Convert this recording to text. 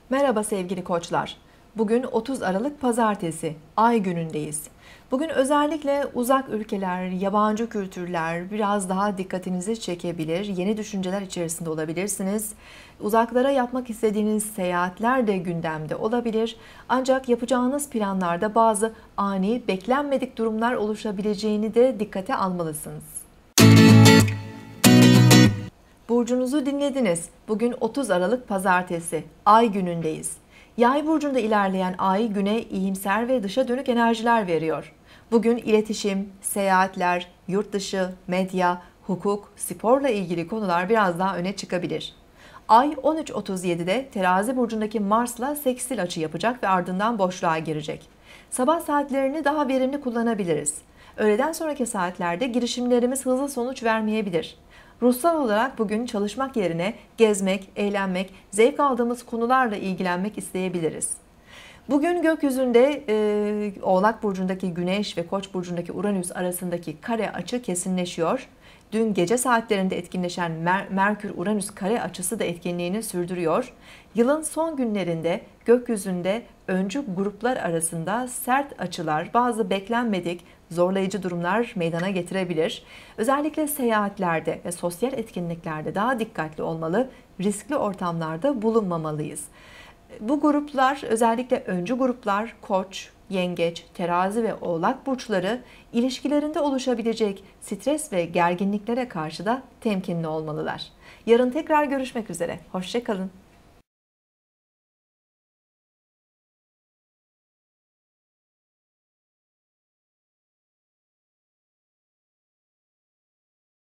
Merhaba sevgili koçlar. Bugün 30 Aralık Pazartesi, Ay günündeyiz. Bugün özellikle uzak ülkeler, yabancı kültürler biraz daha dikkatinizi çekebilir. Yeni düşünceler içerisinde olabilirsiniz. Uzaklara yapmak istediğiniz seyahatler de gündemde olabilir. Ancak yapacağınız planlarda bazı ani, beklenmedik durumlar oluşabileceğini de dikkate almalısınız. Burcunuzu dinlediniz. Bugün 30 Aralık Pazartesi, Ay günündeyiz. Yay burcunda ilerleyen Ay güne iyimser ve dışa dönük enerjiler veriyor. Bugün iletişim, seyahatler, yurt dışı, medya, hukuk, sporla ilgili konular biraz daha öne çıkabilir. Ay 13.37'de Terazi burcundaki Mars'la sekstil açı yapacak ve ardından boşluğa girecek. Sabah saatlerini daha verimli kullanabiliriz. Öğleden sonraki saatlerde girişimlerimiz hızlı sonuç vermeyebilir. Ruhsal olarak bugün çalışmak yerine gezmek, eğlenmek, zevk aldığımız konularla ilgilenmek isteyebiliriz. Bugün gökyüzünde Oğlak Burcu'ndaki Güneş ve Koç Burcu'ndaki Uranüs arasındaki kare açı kesinleşiyor. Dün gece saatlerinde etkinleşen Merkür-Uranüs kare açısı da etkinliğini sürdürüyor. Yılın son günlerinde gökyüzünde öncü gruplar arasında sert açılar, bazı beklenmedik zorlayıcı durumlar meydana getirebilir. Özellikle seyahatlerde ve sosyal etkinliklerde daha dikkatli olmalı, riskli ortamlarda bulunmamalıyız. Bu gruplar, özellikle öncü gruplar, Koç, Yengeç, Terazi ve Oğlak burçları ilişkilerinde oluşabilecek stres ve gerginliklere karşı da temkinli olmalılar. Yarın tekrar görüşmek üzere. Hoşça kalın.